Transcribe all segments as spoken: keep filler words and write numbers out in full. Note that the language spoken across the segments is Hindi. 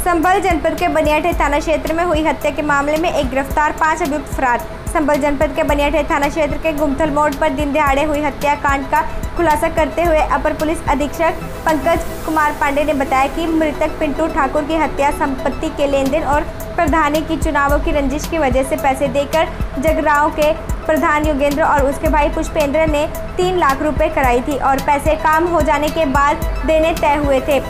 संभल जनपद के बनियाठे थाना क्षेत्र में हुई हत्या के मामले में एक गिरफ्तार, पांच अभियुक्त फरार। संभल जनपद के बनियाठे थाना क्षेत्र के गुमथल मोड़ पर दिन दहाड़े हुई हत्याकांड का खुलासा करते हुए अपर पुलिस अधीक्षक पंकज कुमार पांडे ने बताया कि मृतक पिंटू ठाकुर की हत्या संपत्ति के लेन देन और प्रधानी की चुनावों की रंजिश की वजह से पैसे देकर जगरांव के प्रधान योगेंद्र और उसके भाई पुष्पेंद्र ने तीन लाख रुपए कराई थी और पैसे काम हो जाने के बाद देने तय हुए थे।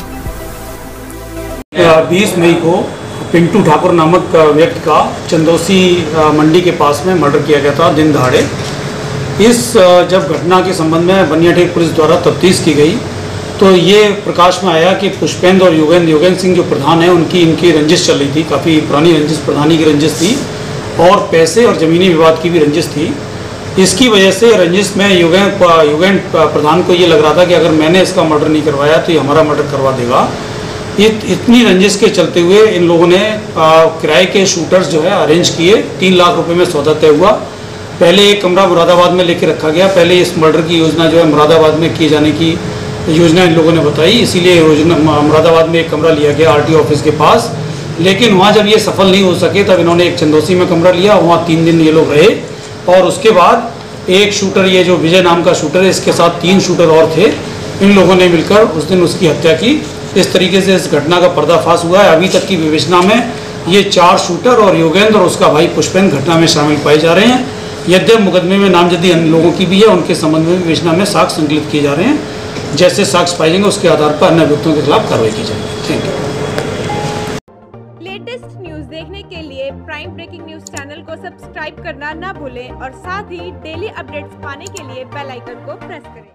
बीस मई को पिंटू ठाकुर नामक व्यक्ति का चंदौसी मंडी के पास में मर्डर किया गया था दिन दहाड़े। इस जब घटना के संबंध में बनियाठे पुलिस द्वारा तफ्तीश की गई तो ये प्रकाश में आया कि पुष्पेंद्र और योगेंद्र योगेंद्र सिंह जो प्रधान है उनकी इनकी रंजिश चल रही थी, काफ़ी पुरानी रंजिश, प्रधानी की रंजिश थी और पैसे और ज़मीनी विवाद की भी रंजिश थी। इसकी वजह से रंजिश में योगेंद्र योगेंद्र प्रधान को ये लग रहा था कि अगर मैंने इसका मर्डर नहीं करवाया तो ये हमारा मर्डर करवा देगा। इत, इतनी रंजिश के चलते हुए इन लोगों ने किराए के शूटर्स जो है अरेंज किए। तीन लाख रुपए में सौदा तय हुआ। पहले एक कमरा मुरादाबाद में लेके रखा गया। पहले इस मर्डर की योजना जो है मुरादाबाद में किए जाने की योजना इन लोगों ने बताई, इसीलिए योजना मुरादाबाद में एक कमरा लिया गया आरटीओ ऑफिस के पास। लेकिन वहाँ जब ये सफल नहीं हो सके तब इन्होंने एक चंदौसी में कमरा लिया, वहाँ तीन दिन ये लोग रहे और उसके बाद एक शूटर, ये जो विजय नाम का शूटर है, इसके साथ तीन शूटर और थे। इन लोगों ने मिलकर उस दिन उसकी हत्या की। इस तरीके से इस घटना का पर्दाफाश हुआ है। अभी तक की विवेचना में ये चार शूटर और योगेंद्र और उसका भाई पुष्पेंद्र घटना में शामिल पाए जा रहे हैं। यद्यप मुकदमे में नामजदी अन्य लोगों की भी है, उनके संबंध में विवेचना में साक्ष्य संकलित किए जा रहे हैं। जैसे साक्ष्य पाए जाएंगे उसके आधार पर अन्य अभियुक्तों के खिलाफ कार्रवाई की जाएगी। Thank you. लेटेस्ट न्यूज देखने के लिए प्राइम ब्रेकिंग न्यूज चैनल को सब्सक्राइब करना ना भूलें और साथ ही डेली अपडेट्स पाने के लिए बेल आइकन को प्रेस करें।